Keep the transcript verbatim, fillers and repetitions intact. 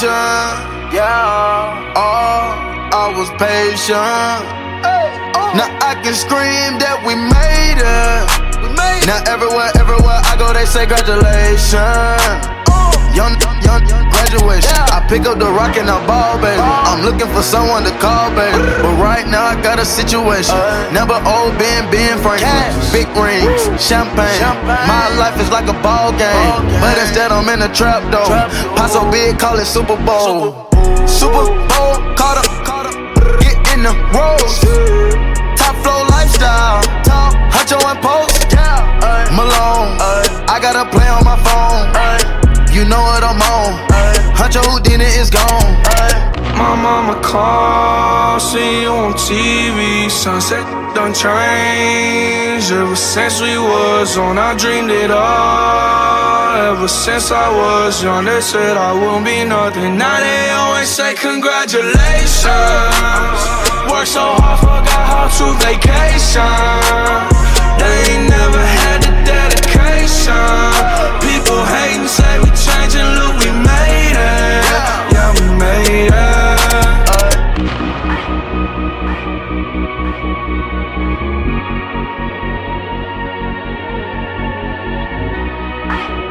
patient, yeah. Oh, I was patient. Now I can scream that we made it. Now everywhere, everywhere I go, they say congratulations. Young, young, young graduation. I pick up the rock and I ball, baby. I'm looking for someone to call, baby. But right now I got a situation. Never old Ben, Ben Franklin. Big rings, champagne. My life is like a ball game, but instead I'm in a trap though. Pot so big, call it Super Bowl. Super Bowl, caught up, get in the rolls. Top flow lifestyle, Huncho and Post. Malone, I got a play on my phone. You know what I'm on. Huncho Houdini is gone. My mama called, see you on T V. Sunset done changed. Ever since we was on, I dreamed it all. Ever since I was young, they said I wouldn't be nothing. Now they always say congratulations. Worked so hard, forgot how to vacation. They ain't never had the dedication. People hating, say we changing, look, we made it. Yeah, we made it.